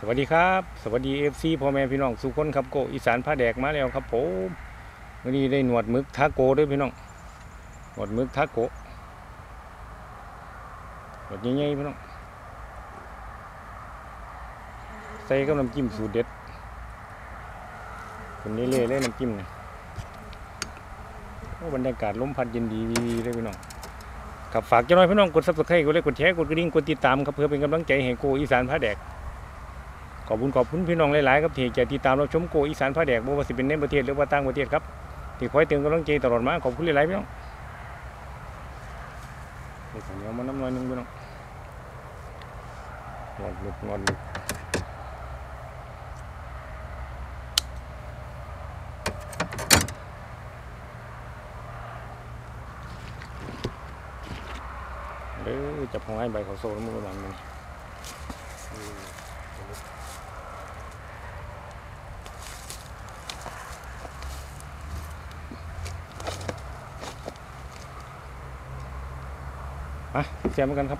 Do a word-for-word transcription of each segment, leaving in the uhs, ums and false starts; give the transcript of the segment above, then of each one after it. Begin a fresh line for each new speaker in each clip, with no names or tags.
สวัสดีครับสวัสดีเอฟซีพ่อแม่พี่น้องสุขคนครับโกอีสานผ้าแดกมาแล้วครับผมวันนี้ได้หนวดมึกทาโกด้วยพี่น้องหนวดมึกทาโกหนวดใหญ่ๆพี่น้องใส่กับน้ำจิ้มสูตรเด็ดคนนี้เล่เล่น้ำจิ้มเนี่ยโอ้บรรยากาศลมพัดเย็นดีเลยพี่น้องครับฝากเจ้าน้อยพี่น้องกดซับสไครต์กดไลค์กดแชร์กดกระดิ่งกดติดตามครับเพื่อเป็นกำลังใจให้โกอีสานผ้าแดกขอบคุณขอบคุณพี่น้องหลายๆครับที่จะติดตามเราชมโกอีสานผ้าแดกบ่ว่าสิเป็นในประเทศหรือว่าต่างประเทศครับที่คอยเตือนกำลังใจตลอดมาขอบคุณหลายๆพี่น้องเดี๋ยวผมเอามาน้ำน้อยนึงพี่น้องงอนลึกงอนลึกเด้อจับของไอ้ใบเขาโซ่แล้วมือมันมันอ่ะเสียเหมือนกันครับ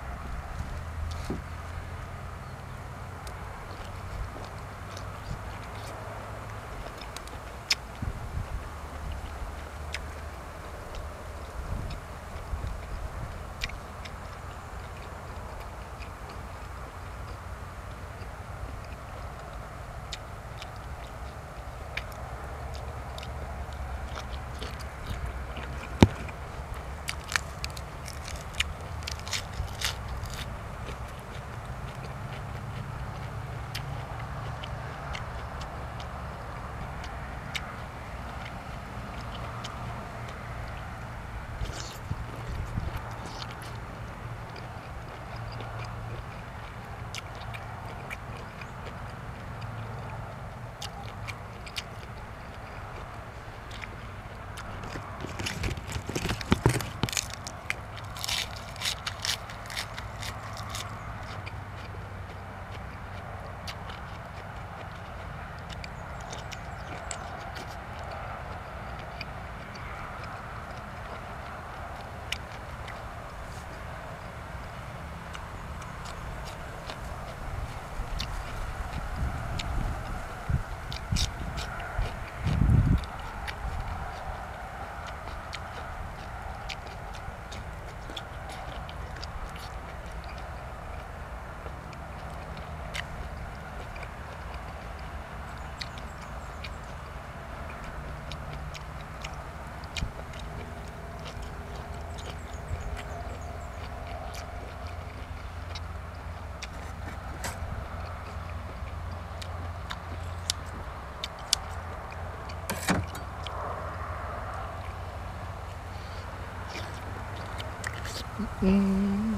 อืม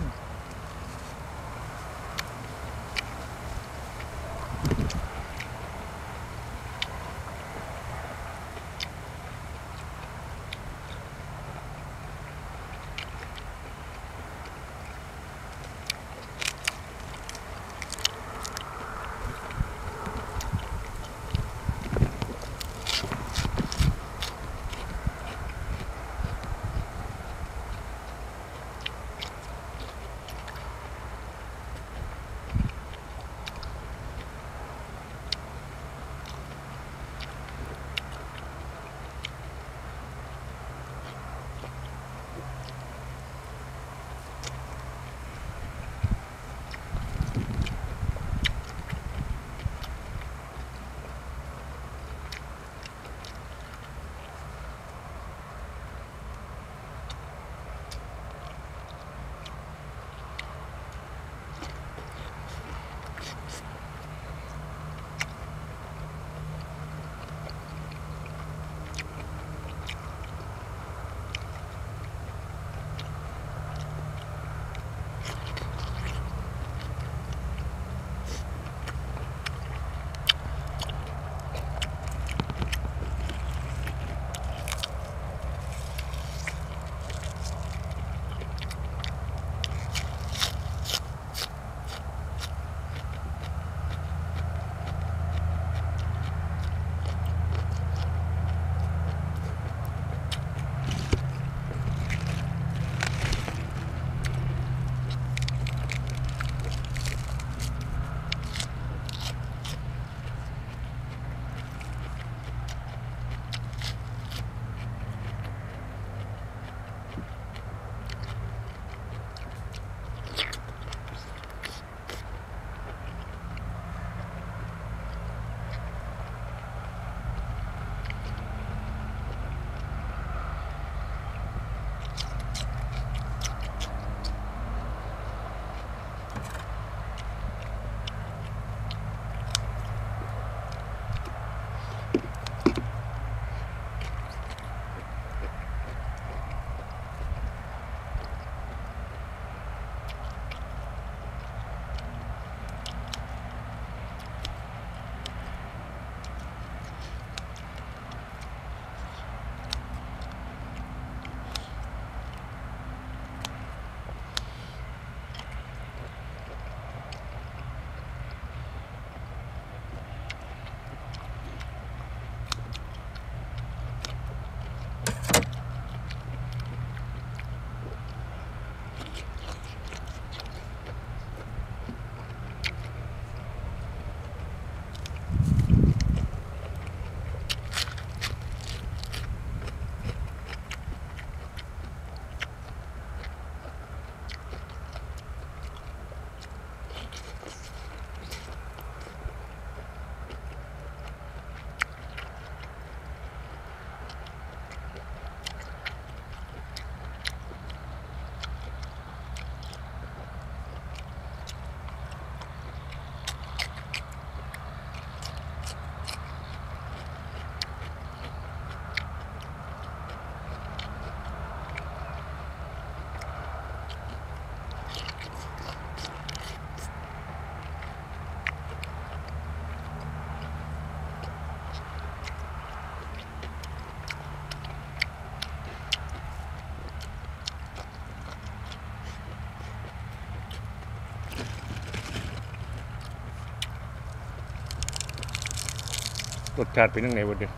รสชาติเป็นยังไงวะเด้อ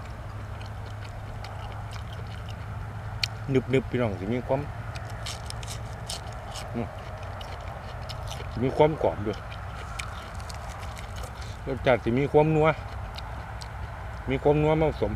นึบนึบพี่น้องสิมีความมีความกรอบด้วยรสชาติสิมีความนัวมีความนัวเหมาะสม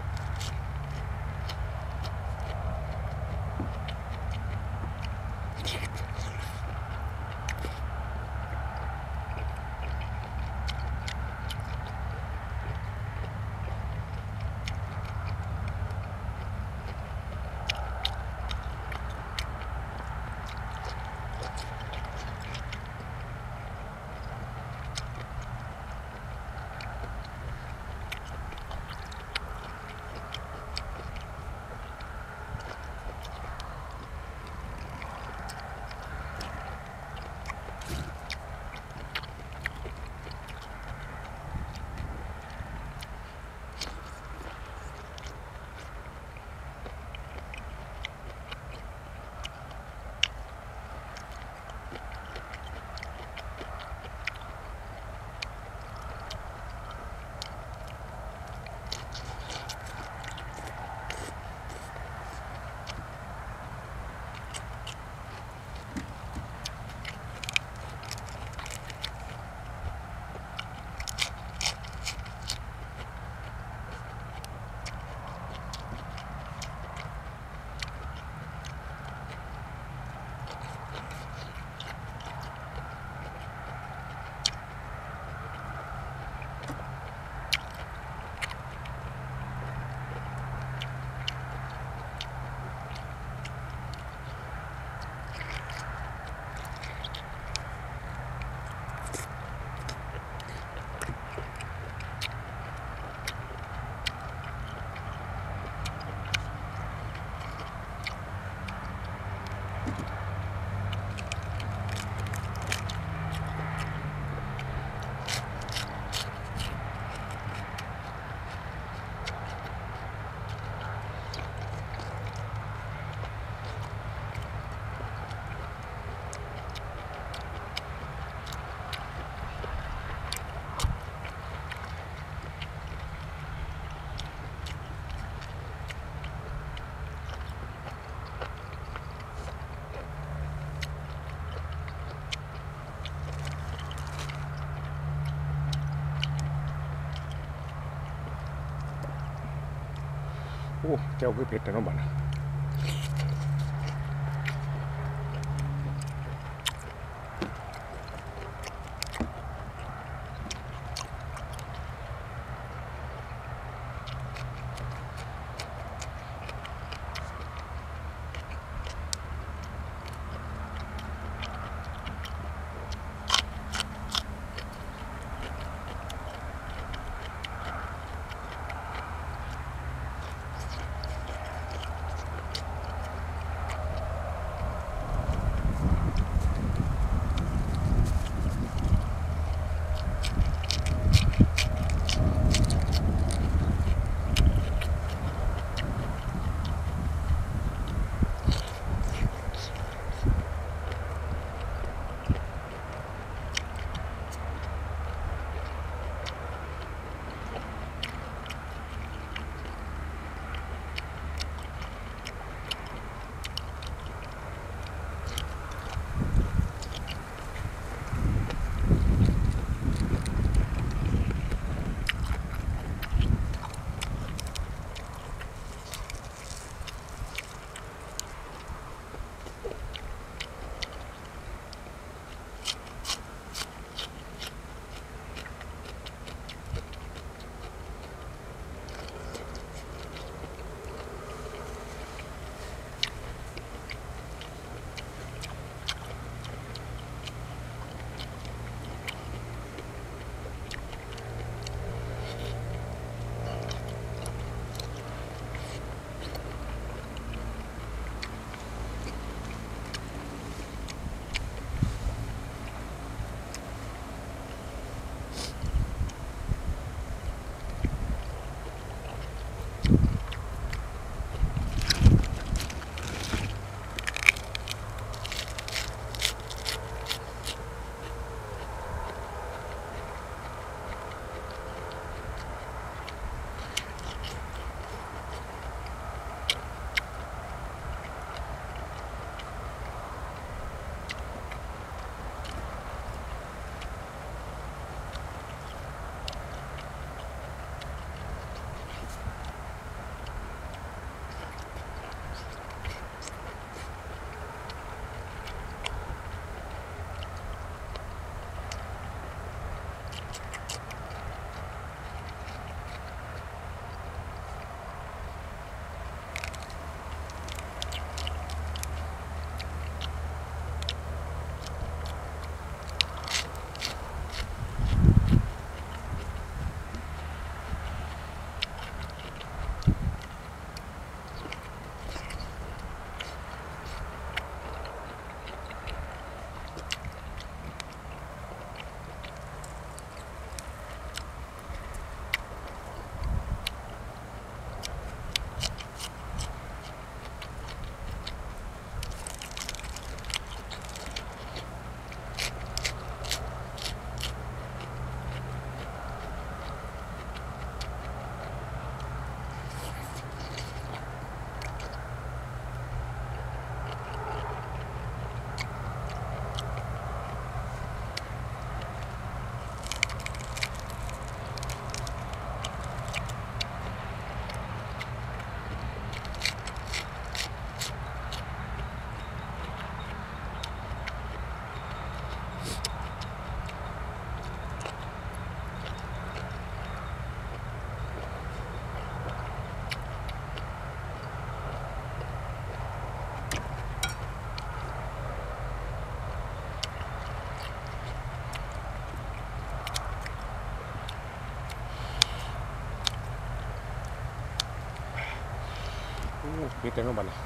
โอ้เจ้าคือเผ็ดแต่น้องบ้านมีเต็มลงไปเลย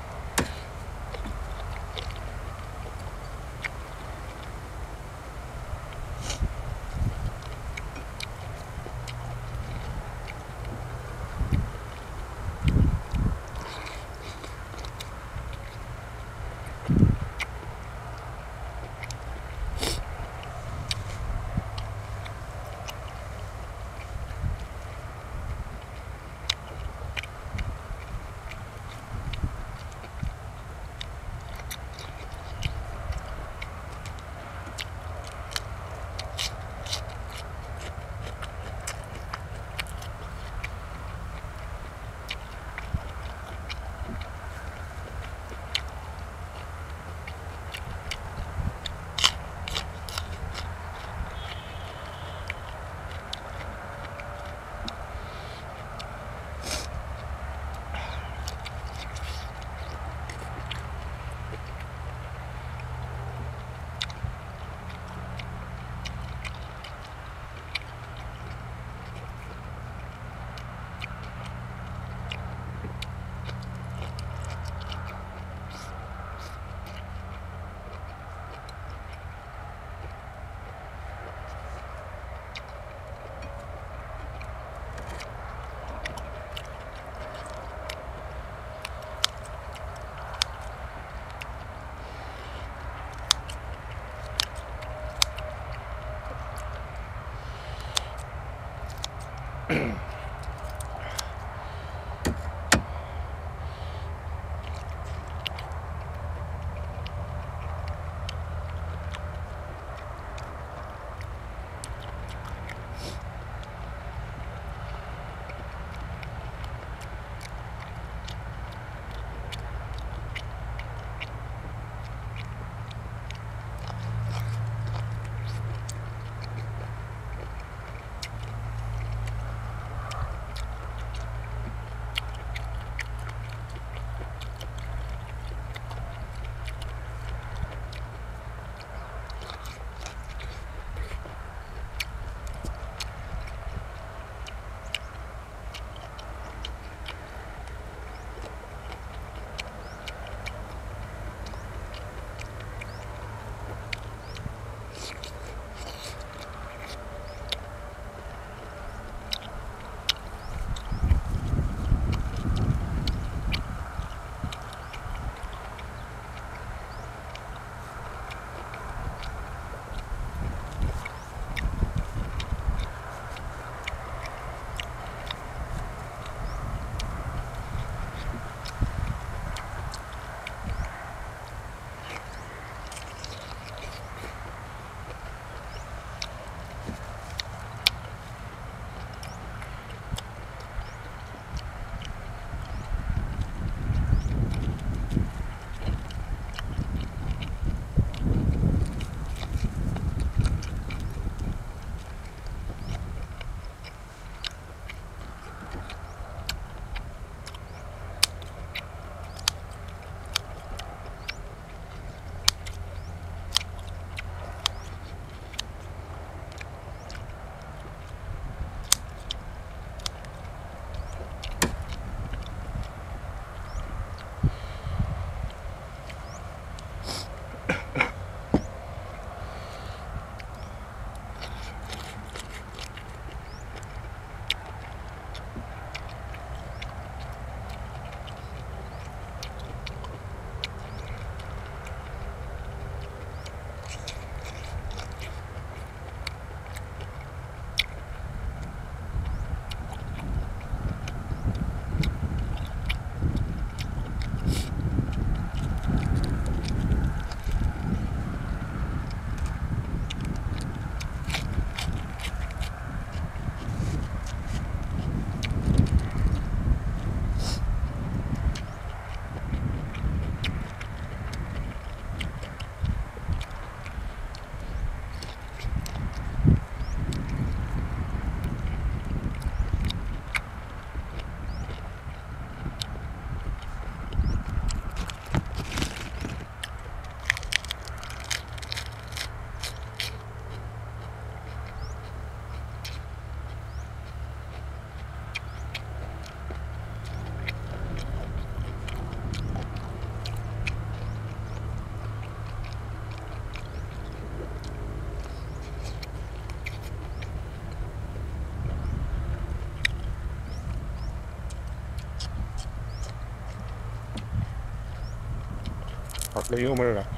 ผักเลยเยอะมาเลยล่ะ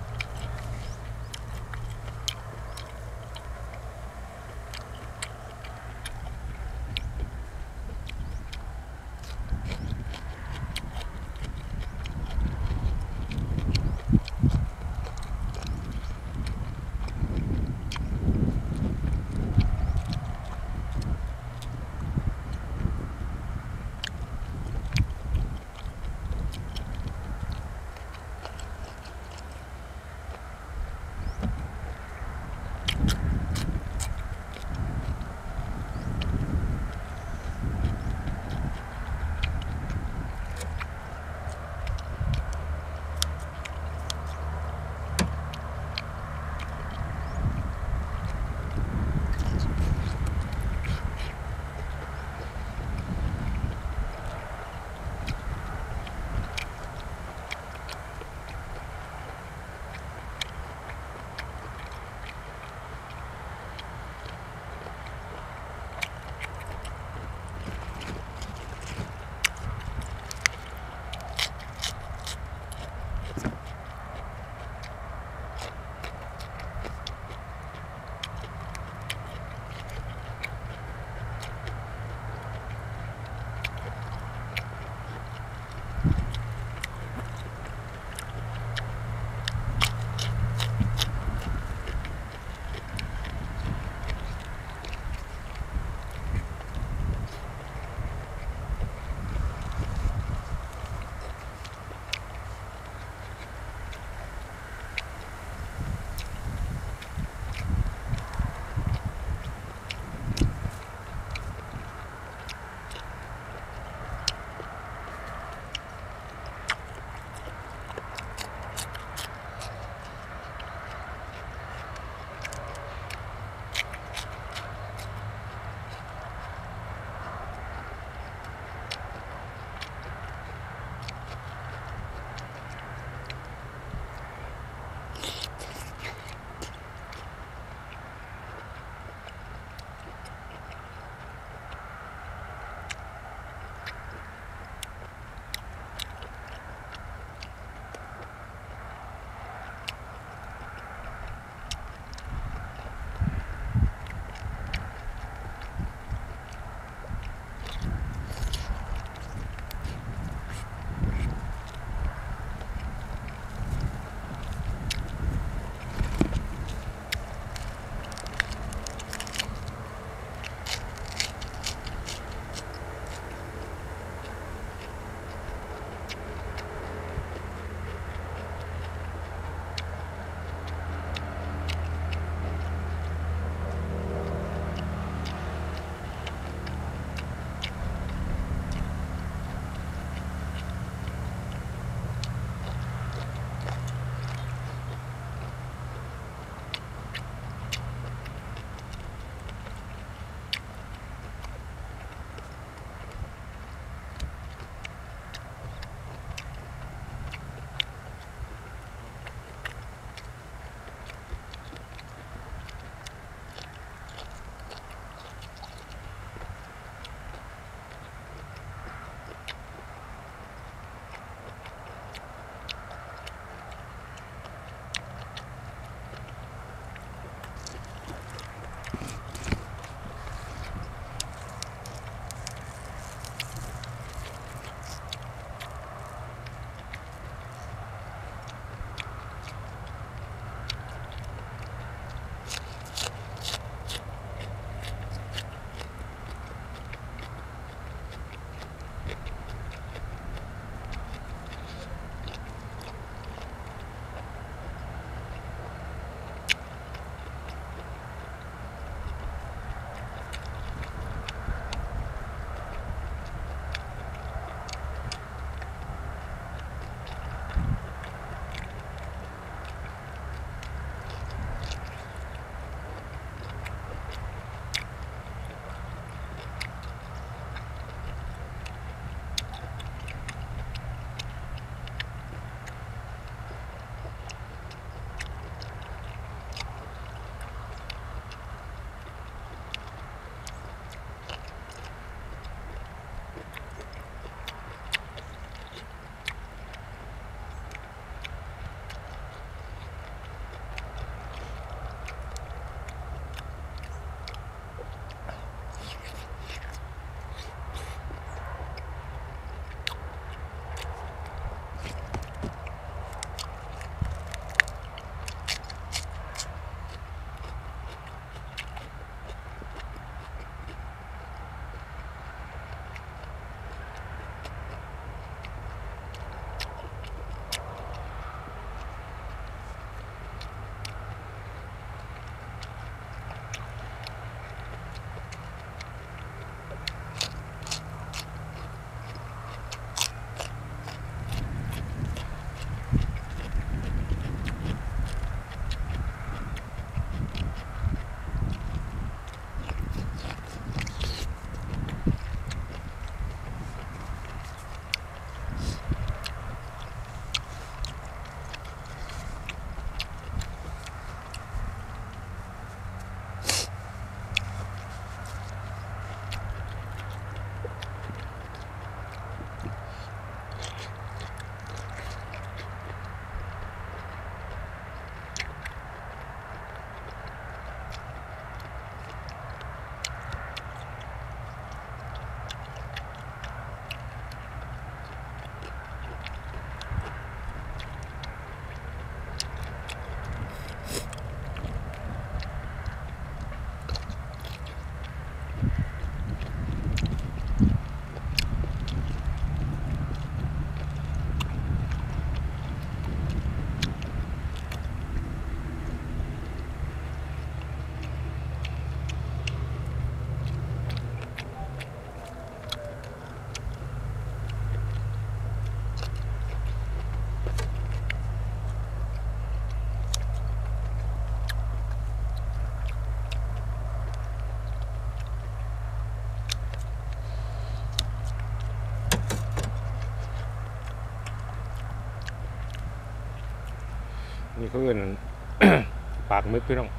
นี่เขาเอิ้น ปากมึกพี่น้อง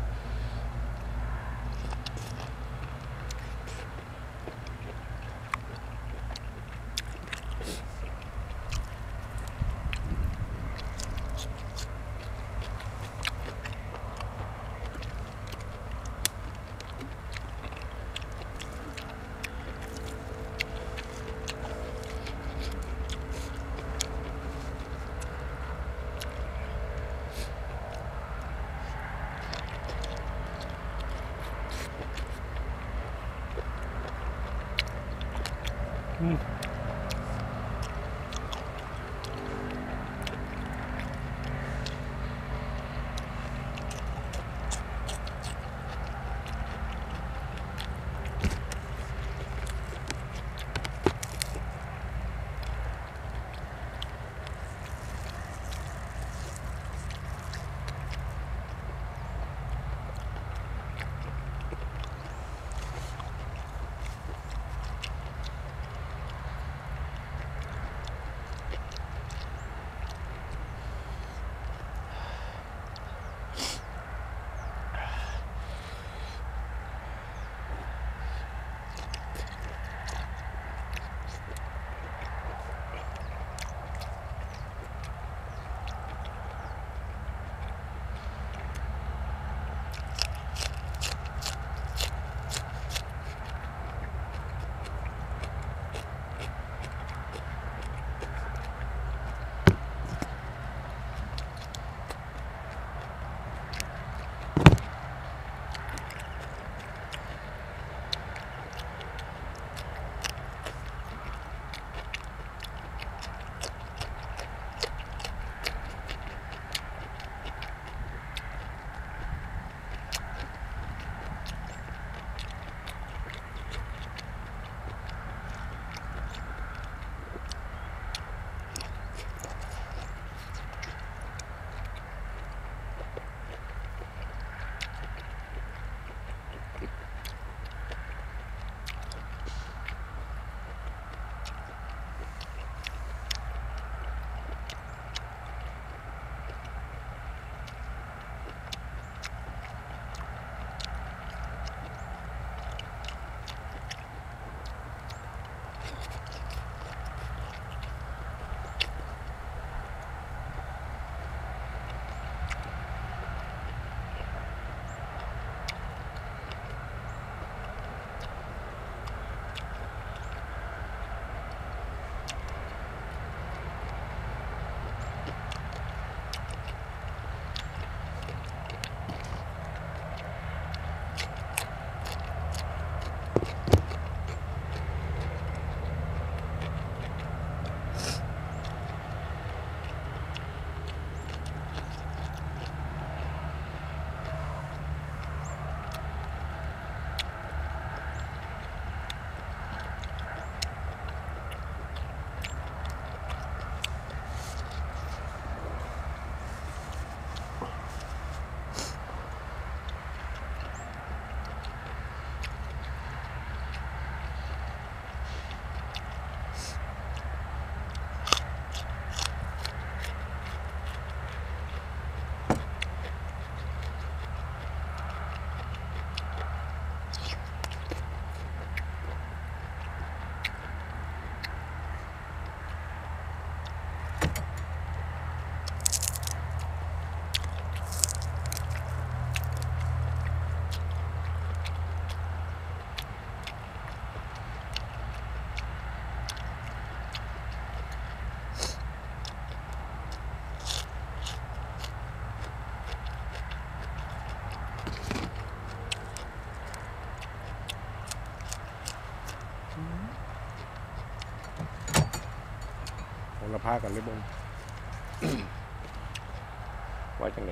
อืมผมละพากันเลยเบง ว่าจังไง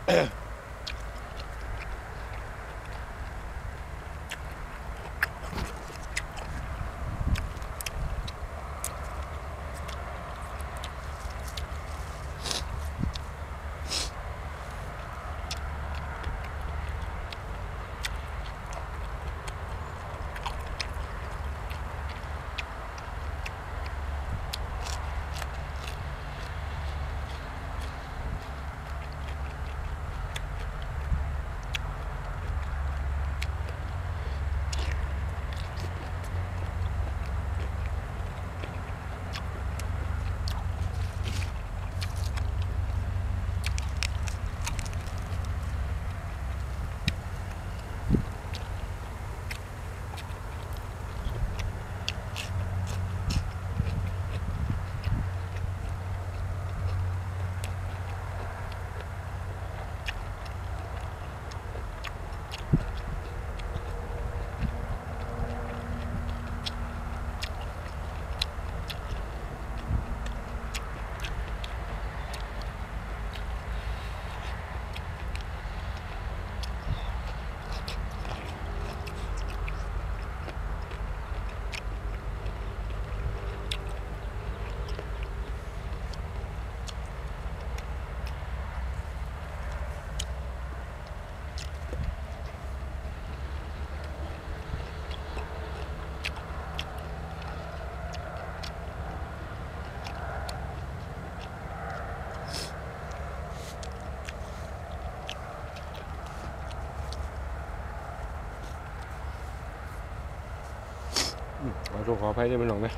ขอโทษขออภัยด้วยพี่น้องนะ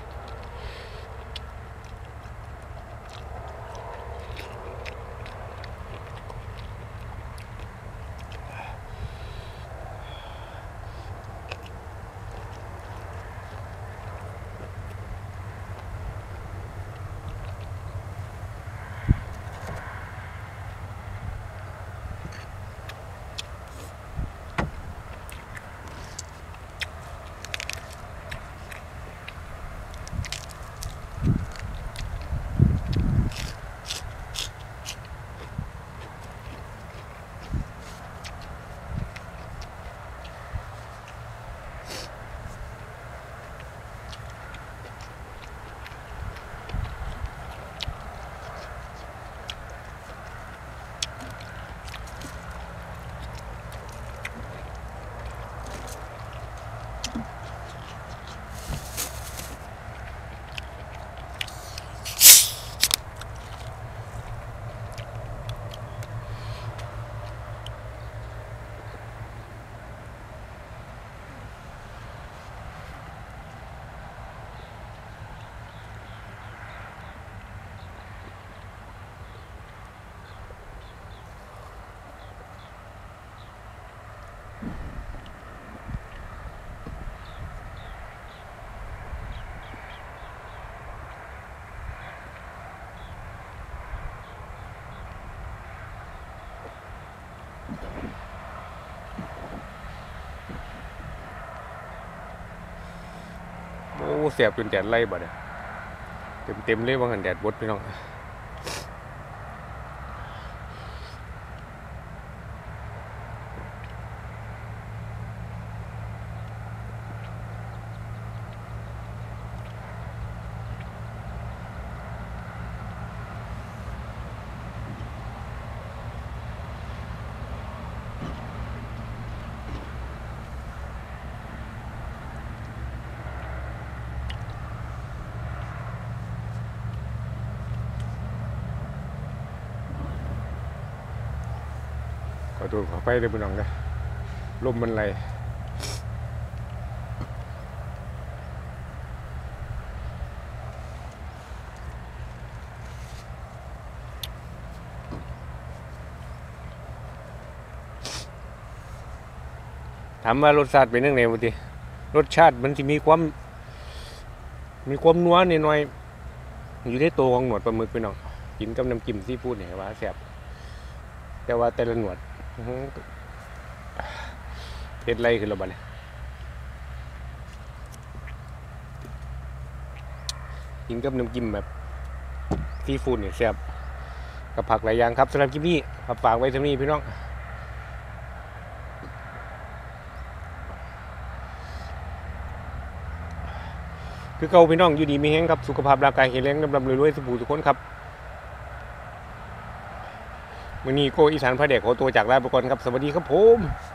โอ้เสียบจนแดดไล่บ่เนี่ยเต็มเต็มเลยว่าหันแดดบดพี่น้องขอโทษขอไปเลยพี่น้องนะลมมันไหลถามว่ารสชาติเป็นยังไงบุตรีรสชาติมันจะมีความมีความนัวนิดหน่อยอยู่ในตัวของหนวดปลาหมึกพี่น้องกินกับน้ำจิ้มซีฟู้ดเนี่ยว่าแซ่บแต่ว่าแต่ละหนวดเผ็ดไรคือเราบ้าเนี่ยกินกับน้ำจิ้มแบบซีฟู้ดเนี่ยแซ่บกับผักหลายอย่างครับสำหรับคลิปนี้ครับฝากไว้เท่านี้พี่น้องคือเก่าพี่น้องอยู่ดีมีแห้งครับสุขภาพร่างกายแข็งแรงร่ำรวยๆสุขทุกคนครับมื้อนี้โกอีสานพระแดกขอตัวจากลาไปก่อนครับสวัสดีครับผม